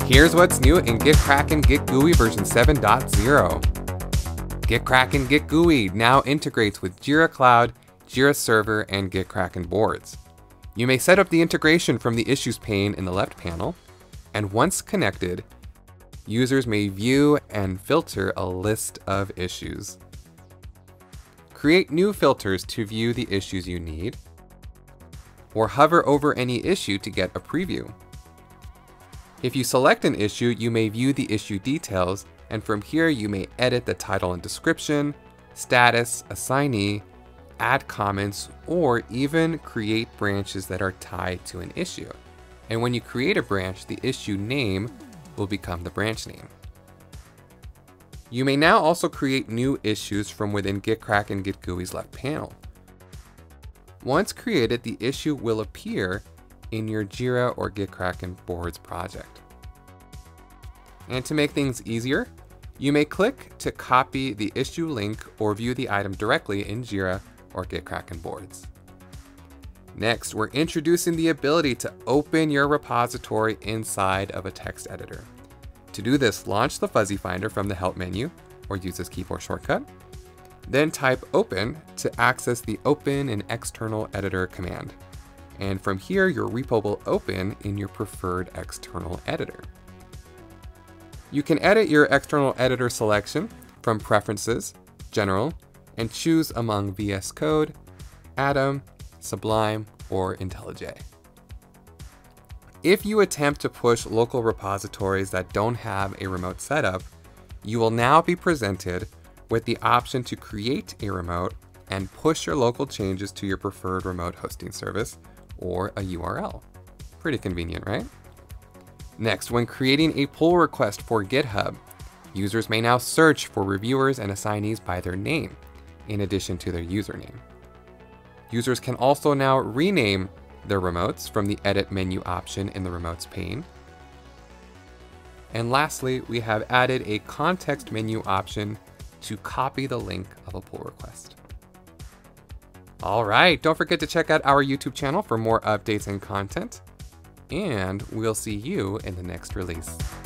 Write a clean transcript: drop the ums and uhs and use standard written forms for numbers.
Here's what's new in GitKraken Git GUI version 7.0. GitKraken Git GUI now integrates with Jira Cloud, Jira Server, and GitKraken Boards. You may set up the integration from the Issues pane in the left panel, and once connected, users may view and filter a list of issues. Create new filters to view the issues you need, or hover over any issue to get a preview. If you select an issue, you may view the issue details, and from here you may edit the title and description, status, assignee, add comments, or even create branches that are tied to an issue. And when you create a branch, the issue name will become the branch name. You may now also create new issues from within GitKraken Git GUI's left panel. Once created, the issue will appear in your Jira or GitKraken Boards project. And to make things easier, you may click to copy the issue link or view the item directly in Jira or GitKraken Boards. Next, we're introducing the ability to open your repository inside of a text editor. To do this, launch the Fuzzy Finder from the Help menu or use this keyboard shortcut. Then type open to access the open an external editor command. And from here, your repo will open in your preferred external editor. You can edit your external editor selection from Preferences, General, and choose among VS Code, Atom, Sublime, or Intellij. If you attempt to push local repositories that don't have a remote setup, you will now be presented with the option to create a remote and push your local changes to your preferred remote hosting service or a URL. Pretty convenient, right? Next, when creating a pull request for GitHub, users may now search for reviewers and assignees by their name, in addition to their username. Users can also now rename their remotes from the Edit menu option in the Remotes pane. And lastly, we have added a context menu option to copy the link of a pull request. All right, don't forget to check out our YouTube channel for more updates and content, and we'll see you in the next release.